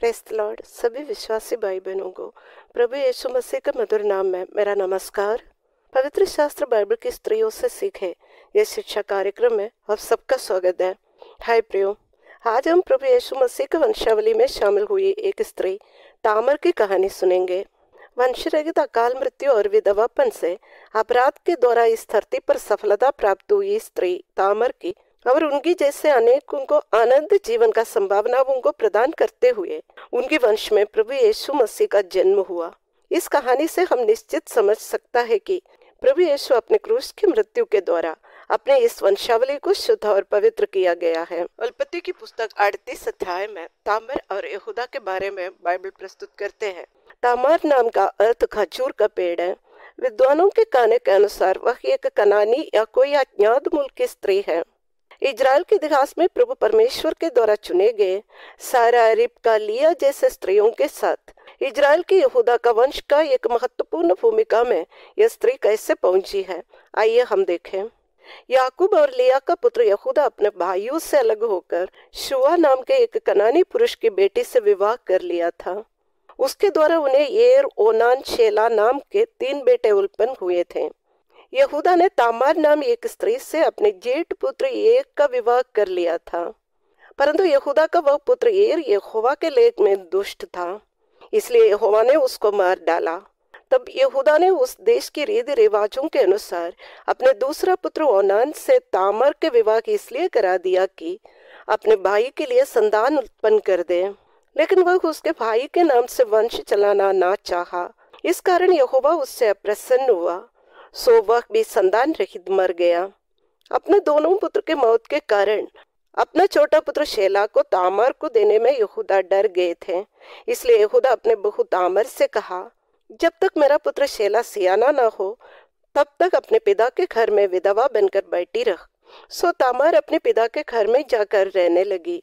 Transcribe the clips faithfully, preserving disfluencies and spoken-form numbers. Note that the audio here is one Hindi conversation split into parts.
Press the Lord. सभी विश्वासी भाई बहनों को प्रभु यीशु मसीह के मधुर नाम में मेरा नमस्कार। पवित्र शास्त्र बाइबल की स्त्रियों से सीखे ये शिक्षा कार्यक्रम में आप सबका स्वागत है। हाय प्रियो, आज हम प्रभु यीशु मसीह के वंशावली में शामिल हुई एक स्त्री तामर की कहानी सुनेंगे। वंशरहित अकाल मृत्यु और विधवापन से अपराध के द्वारा इस धरती पर सफलता प्राप्त हुई स्त्री तामर की और उनकी जैसे अनेकों को आनंद जीवन का संभावनाओं को प्रदान करते हुए उनके वंश में प्रभु यीशु मसीह का जन्म हुआ। इस कहानी से हम निश्चित समझ सकता है कि प्रभु यीशु अपने क्रूस की मृत्यु के द्वारा अपने इस वंशावली को शुद्ध और पवित्र किया गया है। उत्पत्ति की पुस्तक अड़तीस अध्याय में तामर और यहूदा के बारे में बाइबल प्रस्तुत करते हैं। तामर नाम का अर्थ खजूर का पेड़ है। विद्वानों के कहने के अनुसार वह एक कनानी या कोई अज्ञात मूल की स्त्री है। इजराइल के इतिहास में प्रभु परमेश्वर के द्वारा चुने गए सारा, रिबका, लिया जैसे स्त्रियों के साथ इजराइल के यहूदा का वंश का एक महत्वपूर्ण भूमिका में यह स्त्री कैसे पहुंची है, आइए हम देखें। याकूब और लिया का पुत्र यहूदा अपने भाइयों से अलग होकर शुआ नाम के एक कनानी पुरुष की बेटी से विवाह कर लिया था। उसके द्वारा उन्हें एर, ओनान, शेला नाम के तीन बेटे उत्पन्न हुए थे। यहूदा ने तामार नाम एक स्त्री से अपने जेठ पुत्र एक का विवाह कर लिया था, परंतु यहूदा का वह पुत्र एर यहोवा के लेख में दुष्ट था, इसलिए यहोवा ने उसको मार डाला। तब यहूदा ने उस देश की रीति रिवाजों के अनुसार अपने दूसरा पुत्र ओनान से तामर के विवाह इसलिए करा दिया कि अपने भाई के लिए संतान उत्पन्न कर दे, लेकिन वह उसके भाई के नाम से वंश चलाना ना चाहा। इस कारण यहोवा उससे अप्रसन्न हुआ, सो वह भी संतान रहित मर गया। अपने दोनों पुत्र के मौत के कारण अपना छोटा पुत्र शेला को तामर को देने में यहूदा डर गए थे, इसलिए यहूदा अपने बहू तामर से कहा, जब तक मेरा पुत्र शेला सियाना ना हो तब तक अपने पिता के घर में विधवा बनकर बैठी रह। सो तामर अपने पिता के घर में जाकर रहने लगी।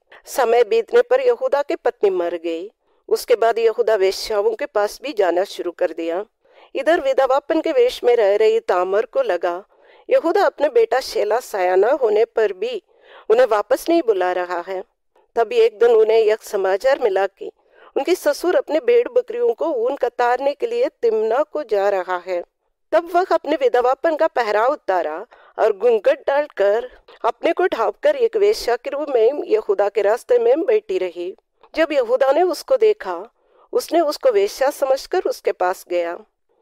समय बीतने पर यहूदा की पत्नी मर गई। उसके बाद यहूदा वेश्याओं के पास भी जाना शुरू कर दिया। इधर विधवापन के वेश में रह रही तामर को लगा यहूदा अपने बेटा शेला सयाना होने पर भी उन्हें वापस नहीं बुला रहा है। तभी एक दिन उन्हें यह समाचार मिला कि उनके ससुर अपने भेड़ बकरियों को ऊन कतारने के लिए तिम्ना को जा रहा है। तब वह अपने विधवापन का पहराव उतारा और घूंघट डालकर अपने को ढांपकर एक वेश्या के रूप में यहूदा के रास्ते में बैठी रही। जब यहूदा ने उसको देखा, उसने उसको वेश्या समझकर उसके पास गया।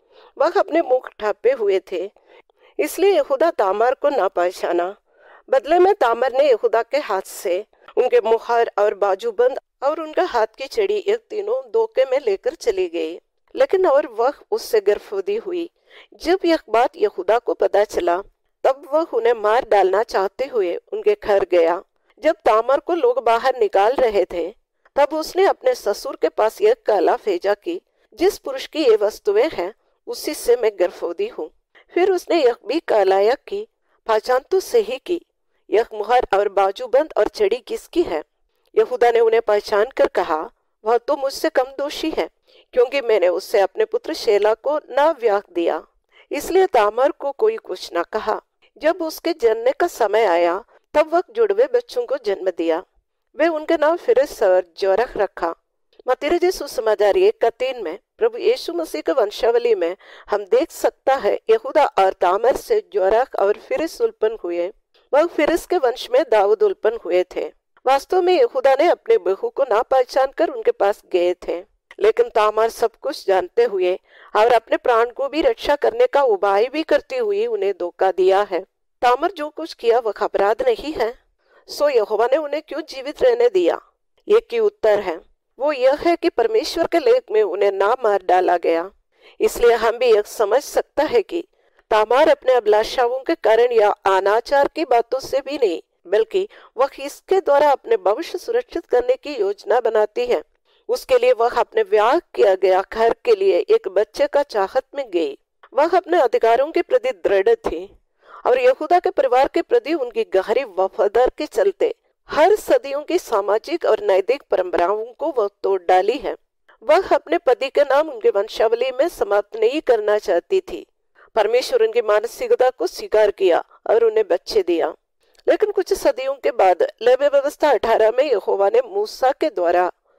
वह अपने मुख ढांपे हुए थे, इसलिए यहूदा तामर को ना पहचाना। बदले में तामर ने यहूदा के हाथ से उनके मुहर और बाजूबंद और उनका हाथ की चड़ी एक तीनों धोखे में लेकर चली गई, लेकिन और वह उससे गर्भवती हुई। जब यह बात यहूदा को पता चला तब वह उन्हें मार डालना चाहते हुए उनके घर गया। जब तामर को लोग बाहर निकाल रहे थे तब उसने अपने ससुर के पास यह कहला भेजा कि जिस पुरुष की ये वस्तुएं हैं उसी से मैं गर्भवती हूँ। फिर उसने यह भी कहलाया कि पहचान तो सही की, यह मुहर और बाजूबंद और चड़ी किसकी है? यहूदा ने उन्हें पहचान कर कहा, वह तो मुझसे कम दोषी है, क्योंकि मैंने उससे अपने पुत्र शेला को न ब्याह दिया। इसलिए तामर को कोई कुछ न कहा। जब उसके जन्म का समय आया तब वह जुड़वे बच्चों को जन्म दिया। वे उनके नाम फिरिस और जोरह रखा। मत्ती सुसमाचार एक का तीन में प्रभु यीशु मसीह के वंशावली में हम देख सकता है यहूदा और तामर से जोरह और फिरिस उत्पन्न हुए। वह फिरिस के वंश में दाऊद उत्पन्न हुए थे। वास्तव में यहूदा ने अपने बहू को ना पहचान कर उनके पास गए थे, लेकिन तामर सब कुछ जानते हुए और अपने प्राण को भी रक्षा करने का उपाय भी करती हुई उन्हें धोखा दिया है। तामर जो कुछ किया वह अपराध नहीं है, सो यहोवा ने उन्हें क्यों जीवित रहने दिया? एक ही उत्तर है, वो यह है कि परमेश्वर के लेख में उन्हें ना मार डाला गया। इसलिए हम भी यह समझ सकता है कि तामार अपने अभिलाषाओं के कारण या अनाचार की बातों से भी नहीं, बल्कि वह इसके द्वारा अपने भविष्य सुरक्षित करने की योजना बनाती है। उसके लिए वह अपने ब्याह किया गया घर के लिए एक बच्चे का चाहत में गई। वह अपने अधिकारों के प्रति दृढ़ थी और यहूदा के परिवार के प्रति उनकी गहरी वफादार के चलते हर सदियों की सामाजिक और नैतिक परंपराओं को वह तोड़ डाली है। वह अपने पति के नाम उनके वंशावली में समाप्त नहीं करना चाहती थी। परमेश्वर उनकी मानसिकता को स्वीकार किया और उन्हें बच्चे दिया। लेकिन कुछ सदियों के बाद लेवी व्यवस्था अठारह में यहोवा ने मूसा के द्वारा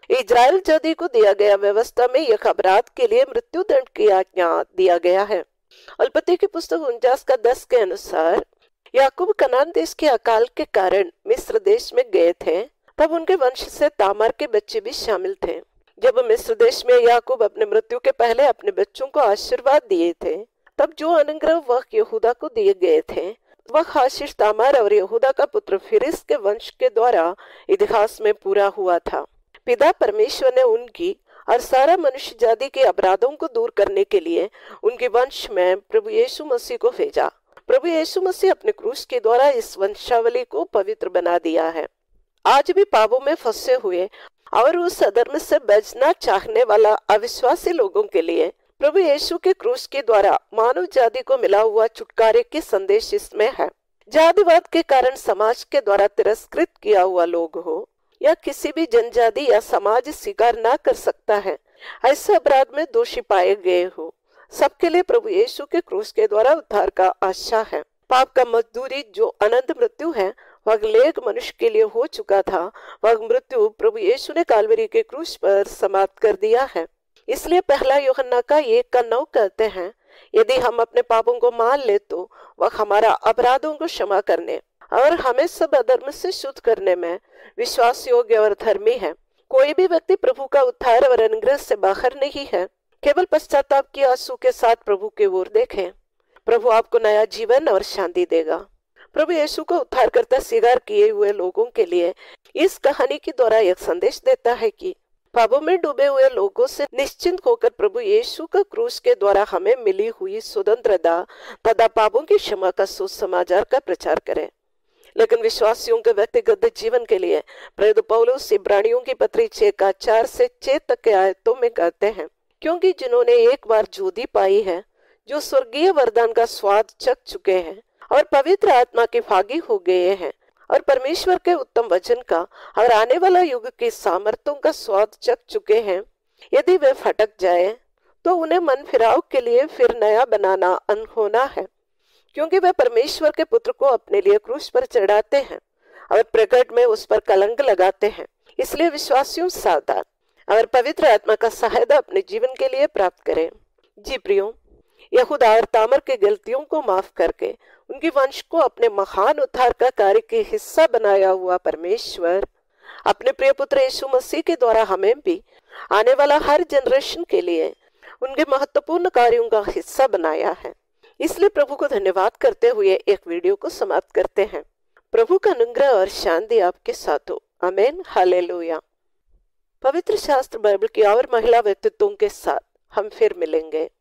इजराइल जाति को दिया गया व्यवस्था में एक अपराध के लिए मृत्यु दंड की आज्ञा दिया गया है। उत्पत्ति की पुस्तक उनचास का दस के अनुसार याकूब कनान देश के अकाल के कारण मिस्र देश में गए थे, तब उनके वंश से तामार के बच्चे भी शामिल थे। जब मिस्र देश में याकूब अपने मृत्यु के पहले अपने बच्चों को आशीर्वाद दिए थे, तब जो अनुग्रह वह यहूदा को दिए गए थे, वह आशीष तामार और यहूदा का पुत्र फिरिस के वंश के द्वारा इतिहास में पूरा हुआ था। पिता परमेश्वर ने उनकी और सारा मनुष्य जाति के अपराधों को दूर करने के लिए उनके वंश में प्रभु यीशु मसीह को भेजा। प्रभु यीशु मसीह अपने क्रूस के द्वारा इस वंशावली को पवित्र बना दिया है। आज भी पापों में फंसे हुए और उस अधर्म से बचना चाहने वाला अविश्वासी लोगों के लिए प्रभु यीशु के क्रूस के द्वारा मानव जाति को मिला हुआ छुटकारे के संदेश इसमें है। जातिवाद के कारण समाज के द्वारा तिरस्कृत किया हुआ लोग हो या किसी भी जनजाति या समाज स्वीकार ना कर सकता है, ऐसे अपराध में दोषी पाए गए हो, सबके लिए प्रभु यीशु के क्रूस के द्वारा उद्धार का आशा है। पाप का मजदूरी जो अनंत मृत्यु है, वह अगले मनुष्य के लिए हो चुका था। वह मृत्यु प्रभु यीशु ने कालवरी के क्रूस पर समाप्त कर दिया है। इसलिए पहला यूहन्ना का एक का नौ कहते हैं, यदि हम अपने पापों को मान ले तो वह हमारा अपराधों को क्षमा करने और हमें सब अधर्म से शुद्ध करने में विश्वास योग्य और धर्मी है। कोई भी व्यक्ति प्रभु का उद्धार और अनुग्रह से बाहर नहीं है। केवल पश्चाताप की आंसू के साथ प्रभु की ओर देखें। प्रभु आपको नया जीवन और शांति देगा। प्रभु यीशु को उद्धारकर्ता स्वीकार किए हुए लोगों के लिए इस कहानी के द्वारा एक संदेश देता है कि पापों में डूबे हुए लोगों से निश्चिंत होकर प्रभु यीशु का क्रूस के द्वारा हमें मिली हुई स्वतंत्रता तथा पापों की क्षमा का सुसमाचार का प्रचार करें। लेकिन विश्वासियों के व्यक्तिगत जीवन के लिए प्रेरित पौलुस इब्रानियों की पत्री छह का चार से छह तक के आयतों में कहते हैं, क्योंकि जिन्होंने एक बार ज्योति पाई है, जो स्वर्गीय वरदान का स्वाद चख चुके हैं और पवित्र आत्मा के भागी हो गए हैं और परमेश्वर के उत्तम वचन का और आने वाला युग के सामर्थ्यों का स्वाद चख चुके हैं, यदि वे फटक जाए तो उन्हें मन फिराव के लिए फिर नया बनाना अनहोना है, क्योंकि वे परमेश्वर के पुत्र को अपने लिए क्रूस पर चढ़ाते हैं और प्रकट में उस पर कलंक लगाते हैं। इसलिए विश्वासियों सावधान और पवित्र आत्मा का सहायता अपने जीवन के लिए प्राप्त करें। जी प्रियो, यहूदा और तामर की गलतियों को माफ करके उनके वंश को अपने महान उद्धार का कार्य के हिस्सा बनाया हुआ परमेश्वर अपने प्रिय पुत्र यीशु मसीह के द्वारा हमें भी आने वाला हर जनरेशन के लिए उनके महत्वपूर्ण कार्यों का हिस्सा बनाया है। इसलिए प्रभु को धन्यवाद करते हुए एक वीडियो को समाप्त करते हैं। प्रभु का अनुग्रह और शांति आपके साथ हो। आमीन, हालेलुया। पवित्र शास्त्र बाइबल की और महिला व्यक्तित्वों के साथ हम फिर मिलेंगे।